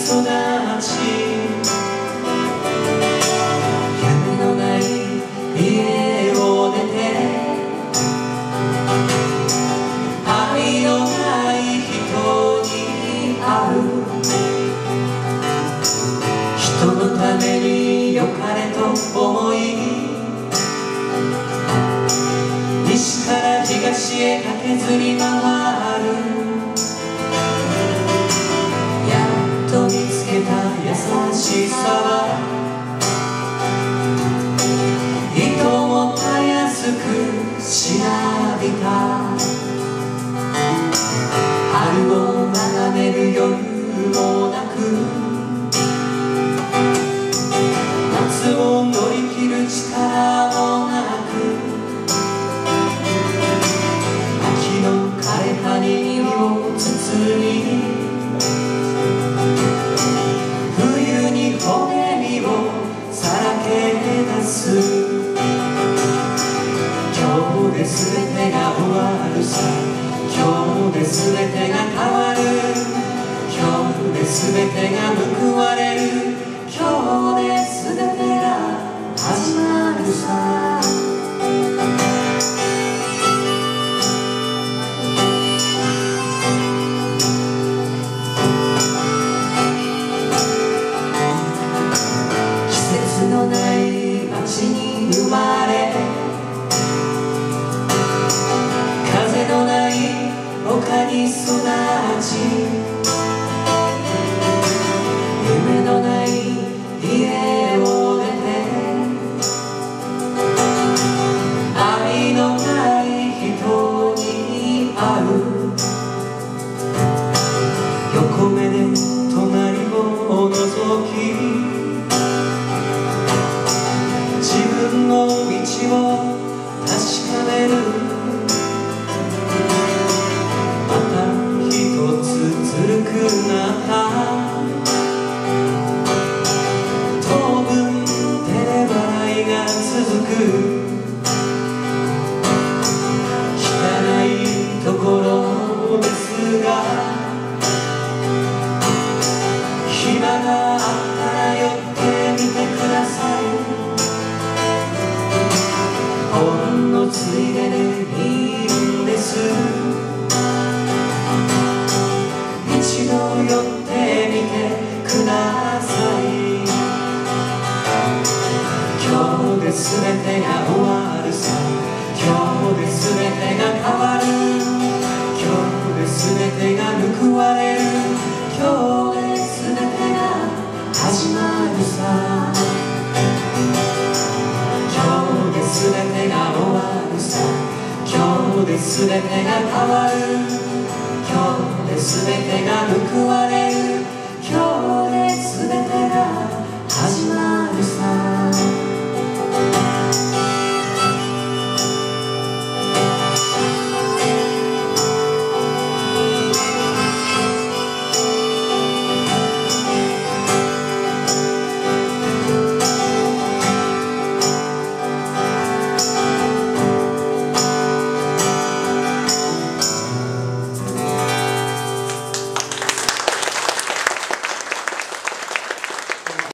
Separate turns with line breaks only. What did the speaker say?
育ち、夢のない家を出て、愛のない人に会う。人のために良かれと思い、西から東へ駆けずり回る。やっと見つけた優しさは、いともたやすくしなびた。春を眺める夜もなく、夏を乗り切る力もなく、秋の枯れ葉に身を包み、冬に骨身をさらけ出す。今日で全てが終わるさ、今日で全てが変わる。今日で全てが報われる。今日で全てが始まるさ。季節のない街に生まれ、風のない丘に育ち、夢のない家を出て、愛のない人に会う。横目で隣を覗き、自分の道を確かめる。また一つずるくなった当分照れ笑いが続く。汚いところですが、暇があったら寄ってみてください。ほんのついででいいんです。一度寄ってみてください。今日で全てが終わるさ、今日で全てが変わる。今日で全てが報われる。今日で全てが始まるさ。今日で全てが終わるさ。今日で全てが変わる。今日で全てが報われる。